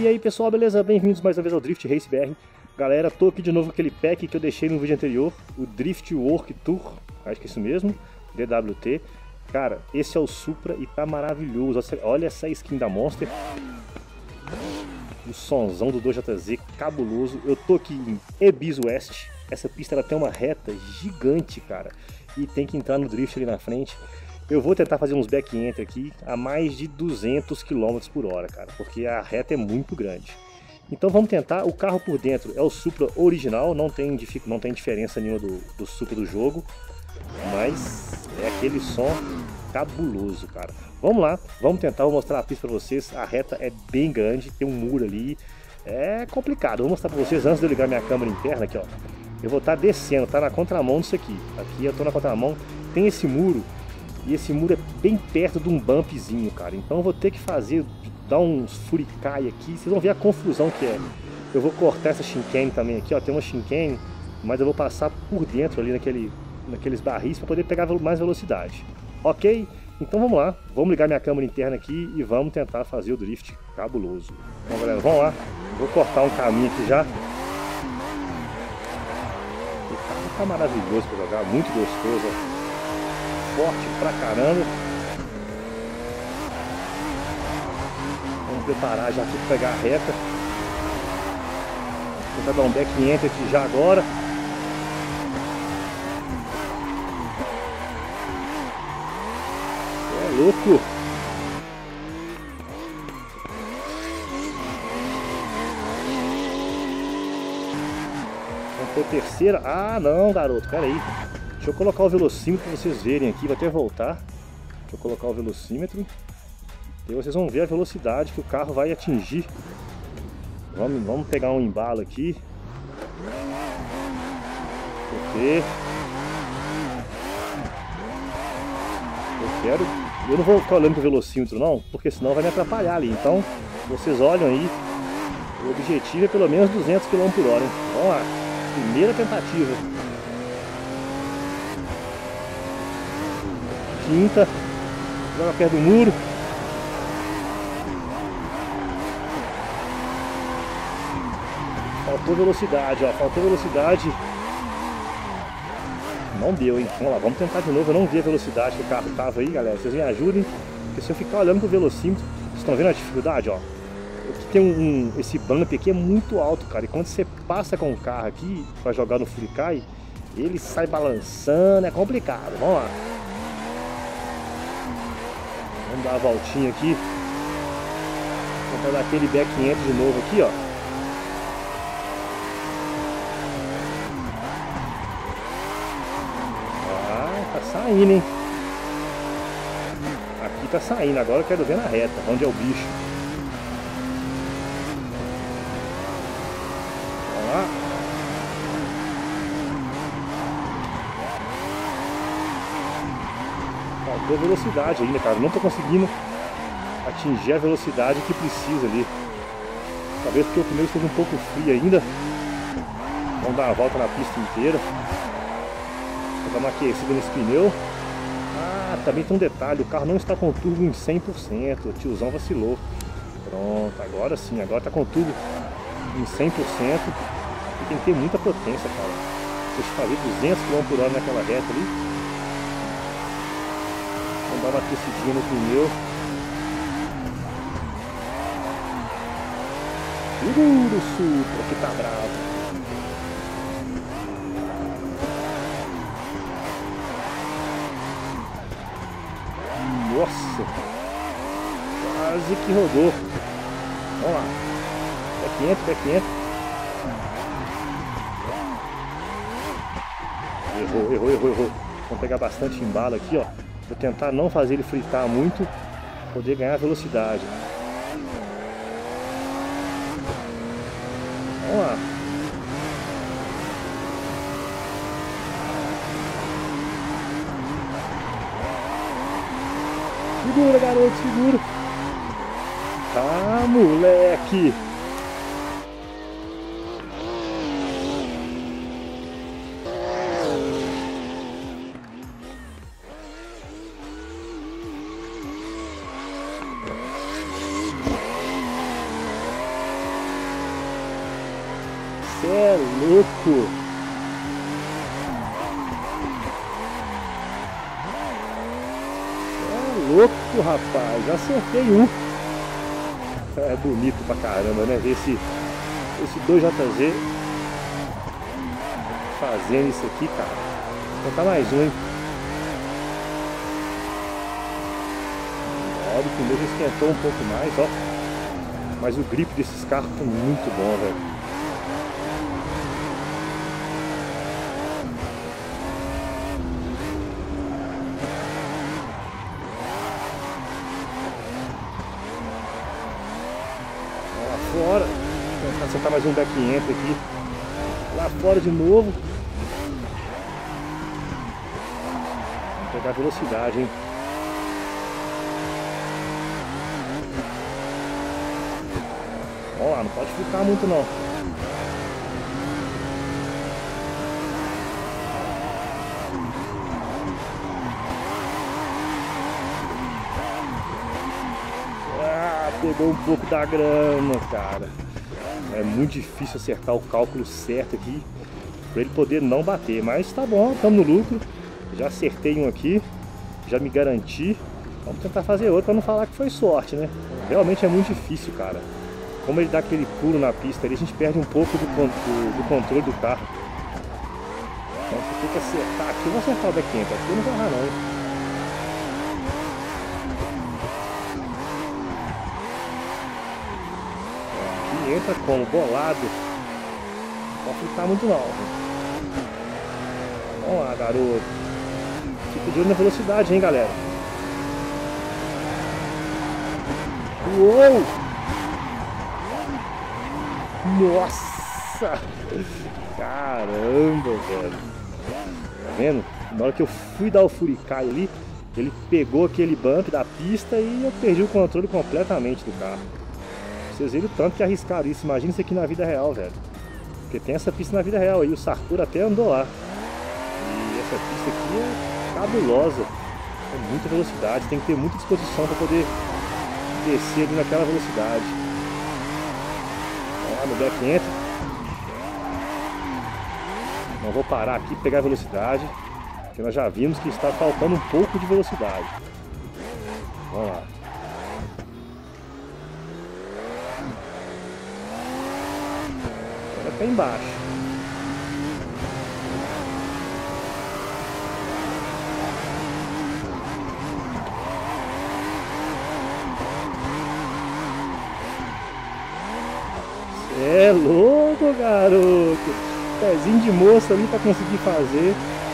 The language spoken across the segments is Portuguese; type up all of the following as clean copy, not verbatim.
aí pessoal, beleza? Bem-vindos mais uma vez ao Drift Race BR. Galera, tô aqui de novo com aquele pack que eu deixei no vídeo anterior, o Drift Work Tour, acho que é isso mesmo, DWT. Cara, esse é o Supra e tá maravilhoso, olha essa skin da Monster. O sonzão do 2JZ, cabuloso. Eu tô aqui em Ebis West, essa pista ela tem uma reta gigante, cara, e tem que entrar no drift ali na frente. Eu vou tentar fazer uns back-entry aqui a mais de 200 km por hora, cara, porque a reta é muito grande. Então vamos tentar. O carro por dentro é o Supra original, não tem diferença nenhuma do Supra do jogo, mas é aquele som cabuloso, cara. Vamos lá, vamos tentar, vou mostrar a pista pra vocês. A reta é bem grande, tem um muro ali, é complicado. Vou mostrar pra vocês antes de eu ligar minha câmera interna aqui, ó. Eu vou estar descendo, tá na contramão disso aqui. Aqui eu tô na contramão, tem esse muro. E esse muro é bem perto de um bumpzinho, cara. Então eu vou ter que dar uns furicai aqui. Vocês vão ver a confusão que é. Eu vou cortar essa chicane também aqui, ó. Tem uma chicane, mas eu vou passar por dentro ali naqueles barris para poder pegar mais velocidade. Ok? Então vamos lá. Vamos ligar minha câmera interna aqui e vamos tentar fazer o drift cabuloso. Então galera, vamos lá. Vou cortar um caminho aqui já. O carro tá maravilhoso para jogar, muito gostoso, ó. Forte pra caramba. Vamos preparar já aqui para pegar a reta. Vou tentar dar um back-entry aqui já agora. É louco. Vamos por terceira. Ah não, garoto, pera aí. Deixa eu colocar o velocímetro para vocês verem aqui, vou até voltar. Deixa eu colocar o velocímetro. E vocês vão ver a velocidade que o carro vai atingir. Vamos pegar um embalo aqui. Porque eu não vou ficar olhando para o velocímetro não, porque senão vai me atrapalhar ali. Então, vocês olham aí. O objetivo é pelo menos 200 km por hora, hein? Vamos lá. Primeira tentativa. Quinta, joga perto do muro. Faltou velocidade, ó, faltou velocidade. Não deu, hein? Vamos lá, vamos tentar de novo. Eu não vi a velocidade que o carro tava aí, galera. Vocês me ajudem, porque se eu ficar olhando pro velocímetro, vocês estão vendo a dificuldade, ó. Aqui tem esse bump aqui é muito alto, cara. E quando você passa com o carro aqui para jogar no furicai, ele sai balançando, é complicado. Vamos lá. Vamos dar uma voltinha aqui. Vou tentar dar aquele back-entry de novo aqui, ó. Ah, tá saindo, hein? Aqui tá saindo. Agora eu quero ver na reta, onde é o bicho. Vamos lá. Faltou velocidade ainda, cara. Não tô conseguindo atingir a velocidade que precisa ali. Talvez porque o pneu esteja um pouco frio ainda. Vamos dar uma volta na pista inteira. Vou dar uma aquecida nesse pneu. Ah, também tem um detalhe. O carro não está com o turbo em 100%. O tiozão vacilou. Pronto, agora sim. Agora tá com o turbo em 100%. E tem que ter muita potência, cara. Deixa eu fazer 200 km por hora naquela reta ali. Vamos dar uma aquecidinha no pneu. Segura o Supra que tá bravo. Nossa! Quase que rodou. Vamos lá. Back-entry. Errou. Vamos pegar bastante embalo aqui, ó. Vou tentar não fazer ele fritar muito, poder ganhar velocidade. Vamos lá. Segura, garoto, segura. Ah, moleque. É louco. É louco, rapaz. Já acertei um. É bonito pra caramba, né? Ver esse 2JZ fazendo isso aqui, cara. Vou tentar mais um, hein? Olha, o pneu já esquentou um pouco mais, ó. Mas o grip desses carros tá muito bom, velho. Lá fora. Vou tentar acertar mais um back entry aqui. Lá fora de novo. Vou pegar velocidade, hein? Vamos lá, não pode ficar muito não. Ah, pegou um pouco da grama, cara. É muito difícil acertar o cálculo certo aqui para ele poder não bater, mas tá bom, estamos no lucro. Já acertei um aqui, já me garanti. Vamos tentar fazer outro para não falar que foi sorte, né? Realmente é muito difícil, cara. Como ele dá aquele pulo na pista ali, a gente perde um pouco do controle do carro. Então você tem que acertar aqui. Eu vou acertar o back-end, aqui eu não vou errar não. Aqui entra como? Bolado. Não pode fritar muito não. Vamos lá, garoto. Fica de olho na velocidade, hein, galera. Uou! Nossa! Caramba, velho! Tá vendo? Na hora que eu fui dar o furicai ali, ele pegou aquele bump da pista e eu perdi o controle completamente do carro. Vocês viram o tanto que arriscaram isso. Imagina isso aqui na vida real, velho. Porque tem essa pista na vida real aí. O Sartor até andou lá. E essa pista aqui é cabulosa. É muita velocidade. Tem que ter muita disposição para poder descer ali naquela velocidade. Vamos lá no back entra. Não vou parar aqui para pegar velocidade, porque nós já vimos que está faltando um pouco de velocidade. Vamos lá. Agora está embaixo. É louco, garoto! Pezinho de moça ali para conseguir fazer.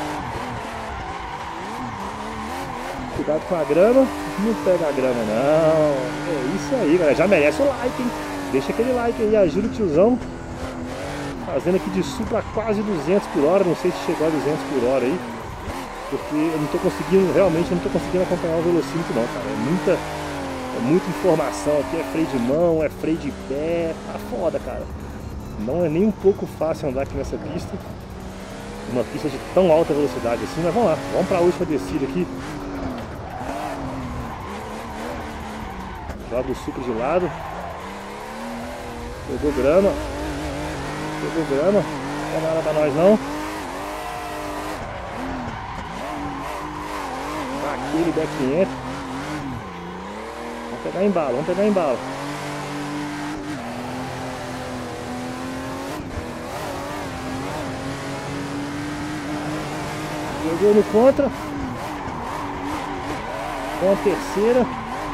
Cuidado com a grama. Não pega a grama não. É isso aí, galera. Já merece o like, hein? Deixa aquele like aí. Ajuda o tiozão. Fazendo aqui de Supra quase 200 por hora. Não sei se chegou a 200 por hora aí. Porque eu não tô conseguindo, realmente eu não tô conseguindo acompanhar o velocímetro não, cara. É muita informação aqui. É freio de mão, é freio de pé. Tá foda, cara. Não é nem um pouco fácil andar aqui nessa pista. Uma pista de tão alta velocidade assim. Mas vamos lá, vamos para a última descida aqui. Joga o Supra de lado. Pegou grama. Pegou grama. Não dá nada pra nós não. Aquele back entra. Vamos pegar embalo, vamos pegar embalo. Jogou no contra. Com a terceira.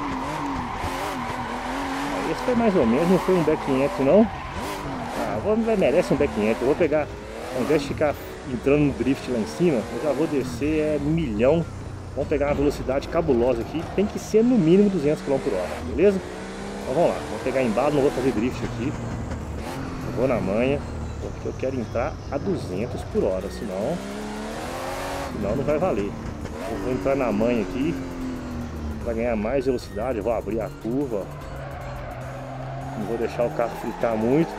Esse foi mais ou menos, não foi um back entry não. Merece um back entry. Eu vou pegar, ao invés de ficar entrando no drift lá em cima, eu já vou descer milhão. Vamos pegar uma velocidade cabulosa aqui. Tem que ser no mínimo 200 km por hora, beleza? Então vamos lá, vou pegar embalo, não vou fazer drift aqui. Eu vou na manha, porque eu quero entrar a 200 por hora, senão não vai valer. Eu vou entrar na manha aqui para ganhar mais velocidade. Eu vou abrir a curva, não vou deixar o carro fritar muito.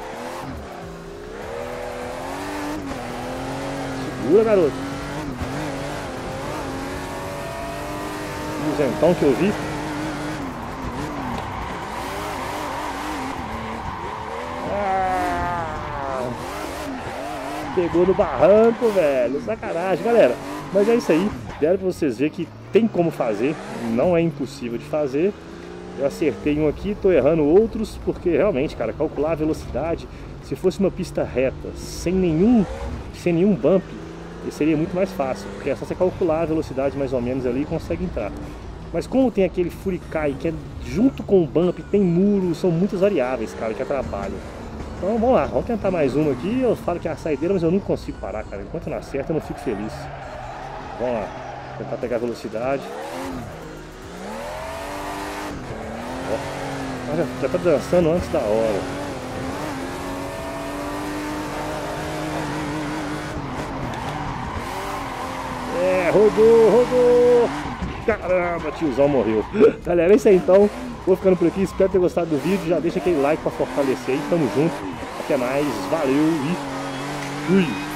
Segura, garoto. Duzentão que eu vi. Pegou no barranco, velho. Sacanagem, galera. Mas é isso aí. Deram pra vocês verem que tem como fazer. Não é impossível de fazer. Eu acertei um aqui, tô errando outros. Porque realmente, cara, calcular a velocidade, se fosse uma pista reta, sem nenhum bump, seria muito mais fácil. Porque é só você calcular a velocidade mais ou menos ali e consegue entrar. Mas como tem aquele Furikai que é junto com o bump, tem muro, são muitas variáveis, cara, que atrapalham. Então vamos lá, vamos tentar mais uma aqui. Eu falo que é a saideira, mas eu não consigo parar, cara. Enquanto não acerta, eu não fico feliz. Vamos lá, tentar pegar a velocidade. Ó, já tá dançando antes da hora. Rodou! Caramba, tiozão morreu. Galera, é isso aí então. Vou ficando por aqui, espero ter gostado do vídeo. Já deixa aquele like pra fortalecer aí, tamo junto. Até mais, valeu e fui!